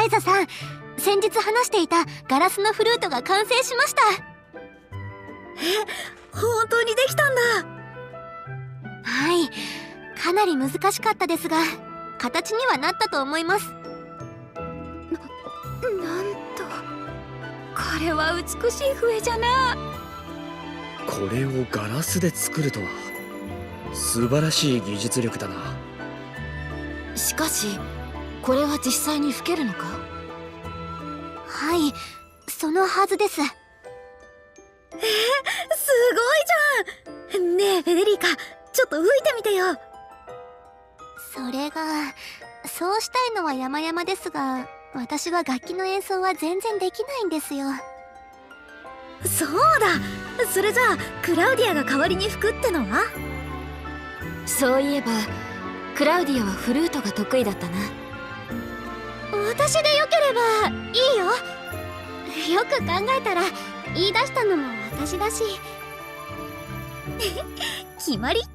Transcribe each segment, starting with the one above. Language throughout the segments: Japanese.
ライザさん、先日話していたガラスのフルートが完成しました。 本当にできたんだ。 はい、かなり難しかったですが形にはなったと思います。 なんと、これは美しい笛じゃな。 これをガラスで作るとは素晴らしい技術力だな。 しかしこれは実際に吹けるのか？ はい、そのはずです。 すごいじゃん。ねえフェデリカ、ちょっと吹いてみてよ。 それが、そうしたいのは山々ですが、私は楽器の演奏は全然できないんですよ。 そうだ、それじゃあクラウディアが代わりに吹くってのは？そういえばクラウディアはフルートが得意だったな。 私でよければいいよ。よく考えたら言い出したのも私だし。 決まり。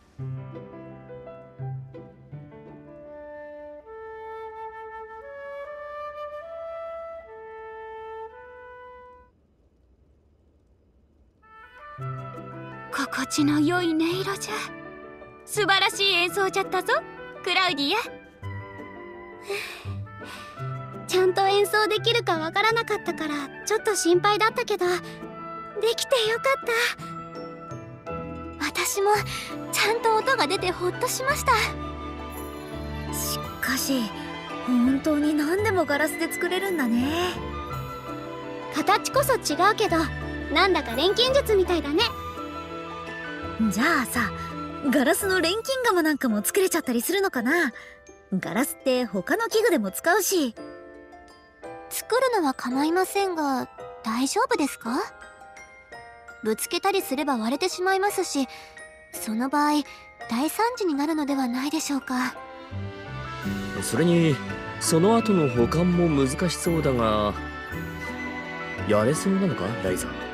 心地の良い音色じゃ。素晴らしい演奏じゃったぞクラウディア。 ちゃんと演奏できるかわからなかったからちょっと心配だったけど、できてよかった。私もちゃんと音が出てほっとしました。 しかし本当に何でもガラスで作れるんだね。 形こそ違うけどなんだか錬金術みたいだね。 じゃあさ、ガラスの錬金釜なんかも作れちゃったりするのかな？ガラスって他の器具でも使うし。 作るのは構いませんが大丈夫ですか？ぶつけたりすれば割れてしまいますし、その場合大惨事になるのではないでしょうか。 それにその後の保管も難しそうだが、やれそうなのかライザ？